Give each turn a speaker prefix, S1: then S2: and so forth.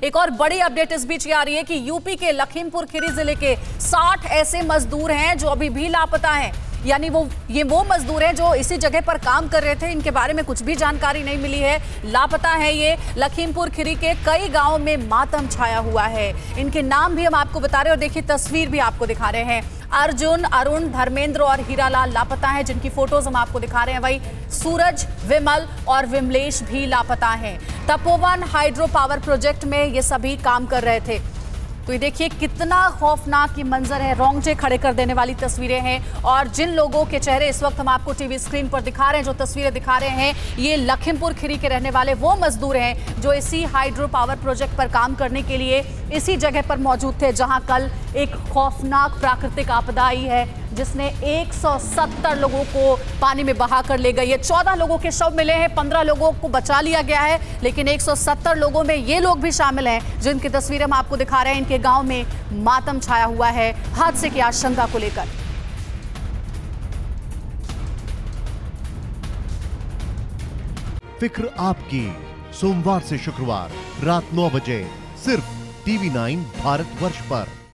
S1: एक और बड़ी अपडेट इस बीच ये आ रही है कि यूपी के लखीमपुर खीरी जिले के 60 ऐसे मजदूर हैं जो अभी भी लापता हैं। यानी वो मजदूर हैं जो इसी जगह पर काम कर रहे थे, इनके बारे में कुछ भी जानकारी नहीं मिली है, लापता है। ये लखीमपुर खीरी के कई गांवों में मातम छाया हुआ है। इनके नाम भी हम आपको बता रहे हैं और देखिए तस्वीर भी आपको दिखा रहे हैं। अर्जुन, अरुण, धर्मेंद्र और हीरालाल लापता हैं, जिनकी फोटोज हम आपको दिखा रहे हैं। वही सूरज, विमल और विमलेश भी लापता हैं। तपोवन हाइड्रो पावर प्रोजेक्ट में ये सभी काम कर रहे थे। तो ये देखिए कितना खौफनाक ये मंजर है, रोंगटे खड़े कर देने वाली तस्वीरें हैं। और जिन लोगों के चेहरे इस वक्त हम आपको टीवी स्क्रीन पर दिखा रहे हैं, जो तस्वीरें दिखा रहे हैं, ये लखीमपुर खीरी के रहने वाले वो मजदूर हैं जो इसी हाइड्रो पावर प्रोजेक्ट पर काम करने के लिए इसी जगह पर मौजूद थे, जहां कल एक खौफनाक प्राकृतिक आपदा आई है जिसने 170 लोगों को पानी में बहा कर ले गई है। 14 लोगों के शव मिले हैं, 15 लोगों को बचा लिया गया है, लेकिन 170 लोगों में ये लोग भी शामिल हैं जिनकी तस्वीरें हम आपको दिखा रहे हैं। इनके गांव में मातम छाया हुआ है हादसे की आशंका को लेकर।
S2: फिक्र आपकी, सोमवार से शुक्रवार रात 9 बजे सिर्फ TV9 भारतवर्ष पर।